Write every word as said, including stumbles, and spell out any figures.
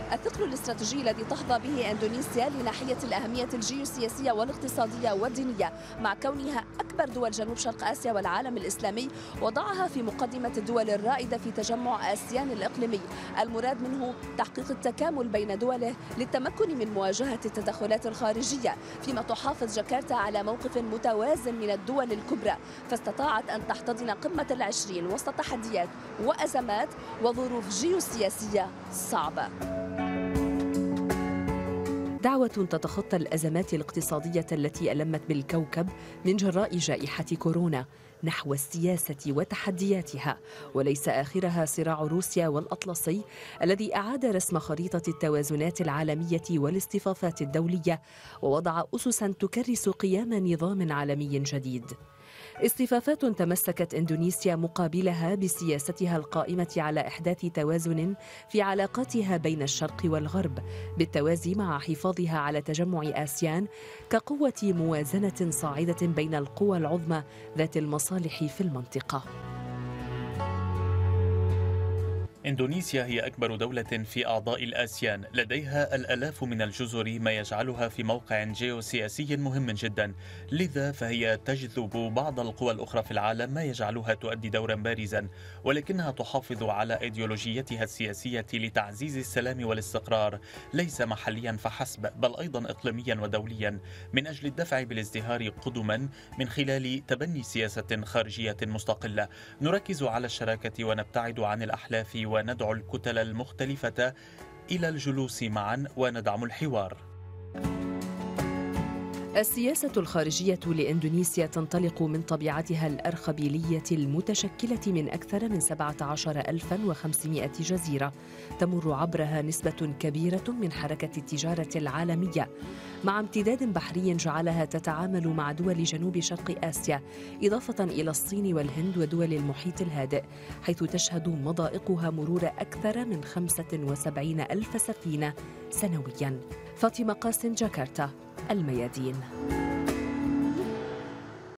الثقل الاستراتيجي الذي تحظى به إندونيسيا لناحية الأهمية الجيوسياسية والاقتصادية والدينية مع كونها أكبر دول جنوب شرق آسيا والعالم الإسلامي وضعها في مقدمة الدول الرائدة في تجمع آسيان الإقليمي المراد منه تحقيق التكامل بين دوله للتمكن من مواجهة التدخلات الخارجية، فيما تحافظ جاكرتا على موقف متوازن من الدول الكبرى، فاستطاعت أن تحتضن قمة العشرين وسط تحديات وأزمات وظروف جيوسياسية صعبة. دعوة تتخطى الأزمات الاقتصادية التي ألمت بالكوكب من جراء جائحة كورونا نحو السياسة وتحدياتها، وليس آخرها صراع روسيا والأطلسي الذي أعاد رسم خريطة التوازنات العالمية والاصطفافات الدولية ووضع أسساً تكرس قيام نظام عالمي جديد. اصطفافات تمسكت إندونيسيا مقابلها بسياستها القائمة على إحداث توازن في علاقاتها بين الشرق والغرب، بالتوازي مع حفاظها على تجمع آسيان كقوة موازنة صاعدة بين القوى العظمى ذات المصالح في المنطقة. إندونيسيا هي أكبر دولة في أعضاء الآسيان، لديها الآلاف من الجزر ما يجعلها في موقع جيوسياسي مهم جدا، لذا فهي تجذب بعض القوى الأخرى في العالم ما يجعلها تؤدي دورا بارزا، ولكنها تحافظ على إيديولوجيتها السياسية لتعزيز السلام والاستقرار ليس محليا فحسب بل أيضا إقليميا ودوليا، من أجل الدفع بالازدهار قدما من خلال تبني سياسة خارجية مستقلة. نركز على الشراكة ونبتعد عن الأحلاف وندعو الكتل المختلفة إلى الجلوس معا وندعم الحوار. السياسة الخارجية لإندونيسيا تنطلق من طبيعتها الأرخبيلية المتشكلة من أكثر من سبعة عشر ألفاً وخمسمائة جزيرة تمر عبرها نسبة كبيرة من حركة التجارة العالمية، مع امتداد بحري جعلها تتعامل مع دول جنوب شرق آسيا إضافة إلى الصين والهند ودول المحيط الهادئ، حيث تشهد مضائقها مرور أكثر من خمسة وسبعين ألف سفينة سنوياً. فاطمة قاسم، جاكرتا، الميادين.